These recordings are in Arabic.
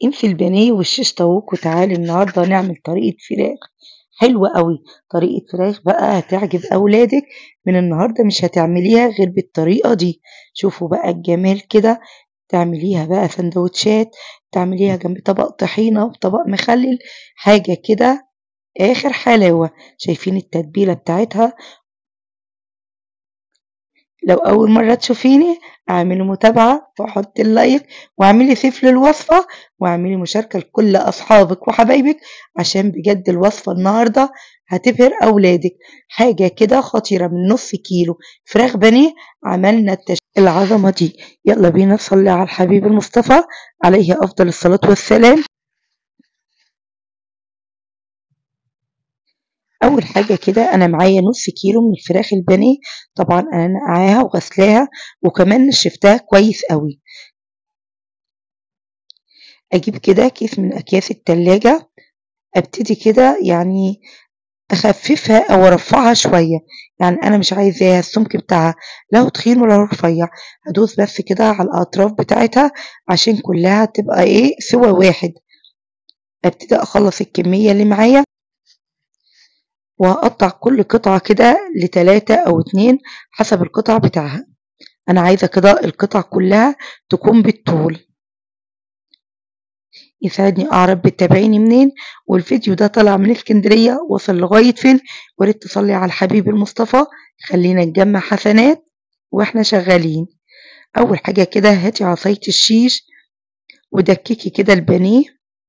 انسي البانيه والشيش طاووق وتعالي النهارده نعمل طريقة فراخ حلوة قوي. طريقة فراخ بقى هتعجب أولادك. من النهارده مش هتعمليها غير بالطريقة دي. شوفوا بقى الجمال كده. تعمليها بقى سندوتشات، تعمليها جنب طبق طحينة وطبق مخلل، حاجة كده آخر حلاوة. شايفين التتبيلة بتاعتها؟ لو أول مرة تشوفيني اعملي متابعة وحطي اللايك واعملي سيف للوصفة واعملي مشاركة لكل أصحابك وحبايبك، عشان بجد الوصفة النهاردة هتبهر أولادك. حاجة كده خطيرة، من نص كيلو فراخ بانيه عملنا العظمة دي. يلا بينا نصلي على الحبيب المصطفى عليه أفضل الصلاة والسلام. اول حاجه كده انا معايا نص كيلو من الفراخ البانيه. طبعا انا نقعاها وغسلاها وكمان نشفتها كويس قوي. اجيب كده كيس من اكياس التلاجة، ابتدي كده يعني اخففها او ارفعها شويه. يعني انا مش عايزاها السمك بتاعها لا تخين ولا رفيع، هدوس بس كده على الاطراف بتاعتها عشان كلها تبقى ايه سوى واحد. ابتدي اخلص الكميه اللي معايا وهقطع كل قطعة كده لتلاتة أو اتنين حسب القطع بتاعها. أنا عايزة كده القطع كلها تكون بالطول. يساعدني أعرف بتتابعيني منين والفيديو ده طلع من اسكندرية وصل لغاية فين. وريت تصلي على الحبيب المصطفى. خلينا نجمع حسنات واحنا شغالين. أول حاجة كده هاتي عصاية الشيش ودككي كده البانيه.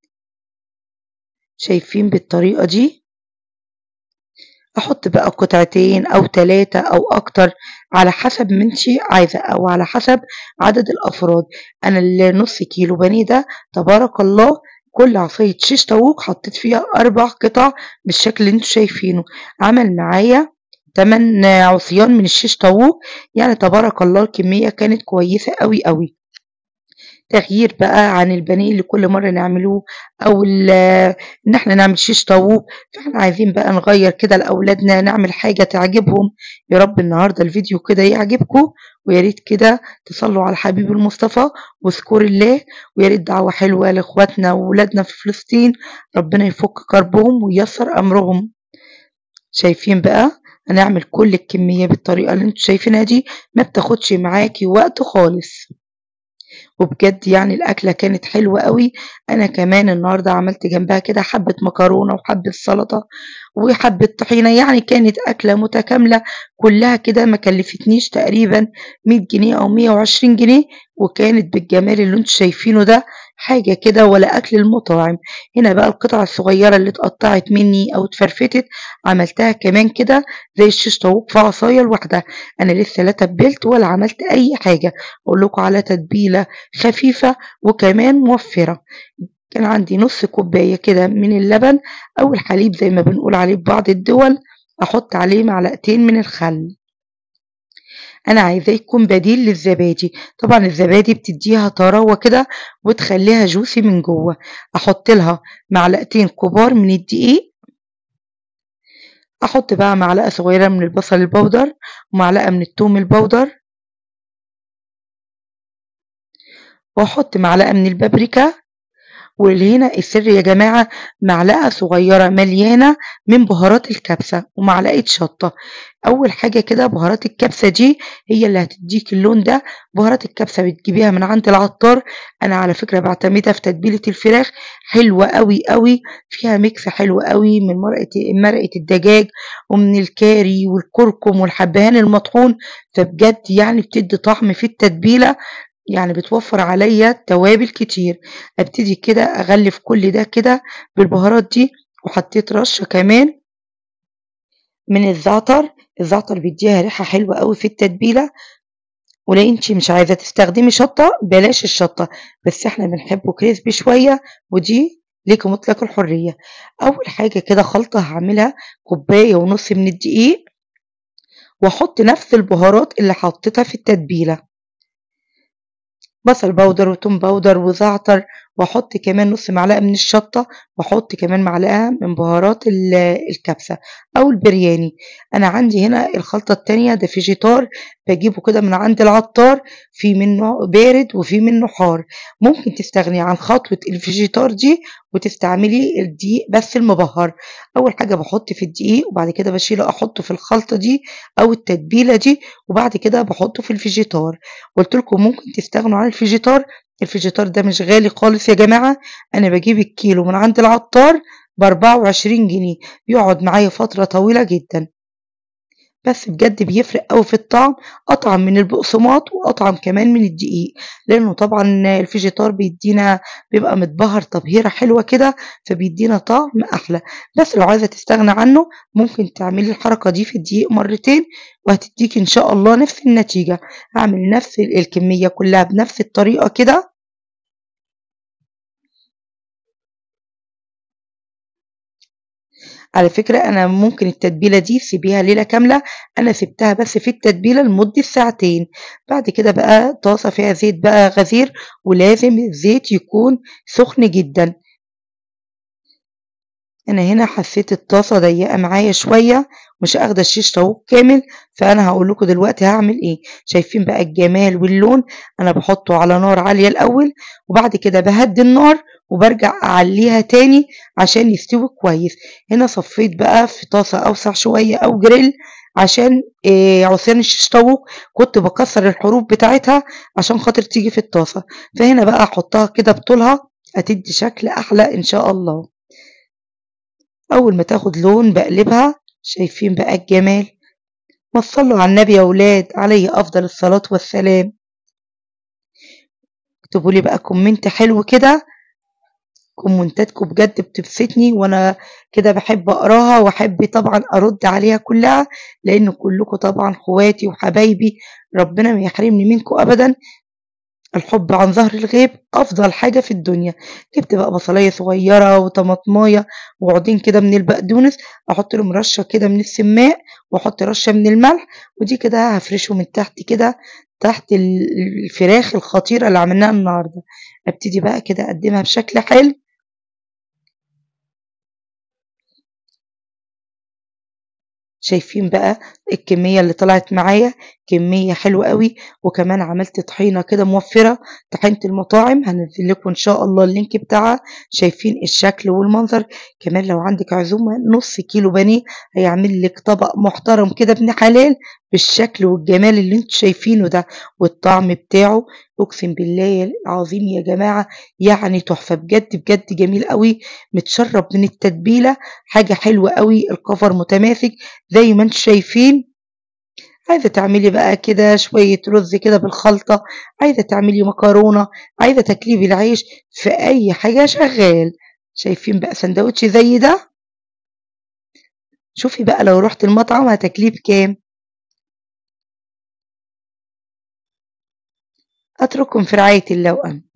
شايفين بالطريقة دي؟ احط بقى قطعتين او ثلاثة او اكتر على حسب ما انتي عايزة او على حسب عدد الافراد. انا النص كيلو بانيه ده تبارك الله كل عصاية شيش طاووق حطيت فيها 4 قطع بالشكل اللي انتوا شايفينه. عمل معايا 8 عصيان من الشيش طاووق. يعني تبارك الله الكمية كانت كويسة قوي قوي. تغيير بقى عن البانيه اللي كل مرة نعملوه أو إن إحنا نعمل شيش طاووق. فإحنا عايزين بقى نغير كده لأولادنا، نعمل حاجة تعجبهم. يا رب النهاردة الفيديو كده يعجبكم، ويا ريت كده تصلوا على الحبيب المصطفى واذكروا الله. ويا ريت دعوة حلوة لإخواتنا وولادنا في فلسطين، ربنا يفك كربهم وييسر أمرهم. شايفين بقى؟ هنعمل كل الكمية بالطريقة اللي انتوا شايفينها دي، ما بتاخدش معاكي وقت خالص. وبجد يعني الأكلة كانت حلوة قوي. أنا كمان النهاردة عملت جنبها كده حبة مكرونة وحبة سلطة وحبة طحينة. يعني كانت أكلة متكاملة كلها كده، ما كلفتنيش تقريبا 100 جنيه أو 120 جنيه. وكانت بالجمال اللي انتوا شايفينه ده، حاجة كده ولا أكل المطاعم. هنا بقى القطع الصغيرة اللي اتقطعت مني أو اتفرفتت عملتها كمان كده زي الشيش طاووق في عصاية لوحدها. أنا لسه لا تبلت ولا عملت أي حاجة. أقول لكم على تتبيلة خفيفة وكمان موفرة. كان عندي نص كوباية كده من اللبن أو الحليب زي ما بنقول عليه في بعض الدول. أحط عليه معلقتين من الخل. أنا عايزاه يكون بديل للزبادي. طبعا الزبادي بتديها طراوة كده وتخليها جوسي من جوه. أحط لها معلقتين كبار من الدقيق. أحط بقى معلقة صغيرة من البصل البودر ومعلقة من الثوم البودر، وأحط معلقة من البابريكا. واللي هنا السر يا جماعة معلقة صغيرة مليانة من بهارات الكبسة ومعلقة شطة. أول حاجة كده بهارات الكبسة دي هي اللي هتديك اللون ده. بهارات الكبسة بتجيبيها من عند العطار. أنا على فكرة بعتمدها في تتبيلة الفراخ، حلوة قوي قوي. فيها ميكس حلو قوي من مرقة الدجاج ومن الكاري والكركم والحبهان المطحون. فبجد يعني بتدي طعم في التتبيلة، يعني بتوفر عليا توابل كتير. ابتدي كده اغلف كل ده كده بالبهارات دي. وحطيت رشة كمان من الزعتر. الزعتر بيديها ريحة حلوة قوي في التتبيلة. ولو انتي مش عايزة تستخدمي شطة بلاش الشطة، بس احنا بنحبه كريسبي شوية ودي ليكي مطلق الحرية. اول حاجة كده خلطة هعملها كوباية ونص من الدقيق، واحط نفس البهارات اللي حطيتها في التتبيلة، بصل باودر وتوم باودر وزعتر واحط كمان نص معلقة من الشطة، واحط كمان معلقة من بهارات الكبسة او البرياني. انا عندي هنا الخلطة التانية ده فيجيتار، بجيبه كده من عند العطار، في منه بارد وفي منه حار. ممكن تستغني عن خطوة الفيجيتار دي وتستعملي الدقيق بس المبهر. اول حاجة بحط في الدقيق، وبعد كده بشيله احطه في الخلطة دي او التتبيلة دي، وبعد كده بحطه في الفيجيتار. قلت لكم ممكن تستغنوا عن الفيجيتار. الفيجيتار ده مش غالي خالص يا جماعة، انا بجيب الكيلو من عند العطار ب24 جنيه، بيقعد معايا فترة طويلة جدا، بس بجد بيفرق قوي في الطعم، اطعم من البقسماط واطعم كمان من الدقيق، لانه طبعا الفيجيتار بيبقى متبهر تبهيره حلوه كده، فبيدينا طعم احلى. بس لو عايزه تستغنى عنه ممكن تعملي الحركه دي في الدقيق مرتين، وهتديك ان شاء الله نفس النتيجه. هعمل نفس الكميه كلها بنفس الطريقه كده. على فكرة أنا ممكن التتبيلة دي تسيبيها ليلة كاملة، أنا سبتها بس في التتبيلة لمدة ساعتين. بعد كده بقى طاسة فيها زيت بقى غزير، ولازم الزيت يكون سخن جدا. أنا هنا حسيت الطاسة ضيقة معايا شوية، مش أخدة الشيش طاووق كامل، فأنا هقول لكم دلوقتي هعمل إيه. شايفين بقى الجمال واللون؟ أنا بحطه على نار عالية الأول، وبعد كده بهدي النار وبرجع أعليها تاني عشان يستوي كويس. هنا صفيت بقى في طاسة أوسع شوية أو جريل، عشان عصيان الشيش طاووق كنت بكسر الحروف بتاعتها عشان خاطر تيجي في الطاسة، فهنا بقى أحطها كده بطولها، هتدي شكل أحلى إن شاء الله. أول ما تاخد لون بقلبها. شايفين بقى الجمال؟ ما تصلوا على النبي يا ولاد عليه أفضل الصلاة والسلام. اكتبوا لي بقى كومنت حلو كده، كومنتاتكم بجد بتبسطني، وأنا كده بحب أقراها وأحب طبعا أرد عليها كلها، لأن كلكم طبعا خواتي وحبايبي، ربنا ما يحرمني منكم أبدا. الحب عن ظهر الغيب أفضل حاجة في الدنيا. جبت بقى بصلاية صغيرة وطماطماية وعودين كده من البقدونس، أحط لهم رشة كده من السماق، وأحط رشة من الملح، ودي كده هفرشه من تحت كده، تحت الفراخ الخطيرة اللي عملناها النهاردة. ابتدي بقى كده أقدمها بشكل حلو. شايفين بقى الكمية اللي طلعت معايا؟ كمية حلوة قوي. وكمان عملت طحينة كده موفرة، طحينة المطاعم، هنزل لكم ان شاء الله اللينك بتاعها. شايفين الشكل والمنظر؟ كمان لو عندك عزومة نص كيلو بانيه هيعمل لك طبق محترم كده ابن حلال، بالشكل والجمال اللي انتوا شايفينه ده، والطعم بتاعه اقسم بالله العظيم يا جماعة يعني تحفة، بجد بجد جميل قوي، متشرب من التتبيلة، حاجة حلوة قوي، الكفر متماسك زي ما انتم شايفين. عايزة تعملي بقى كده شوية رز كده بالخلطة، عايزة تعملي مكرونة، عايزة تاكليه بالعيش، في أي حاجة شغال. شايفين بقى سندوتش زي ده؟ شوفي بقى لو رحت المطعم هتاكليه بكام. أترككم في رعاية الله وأمن.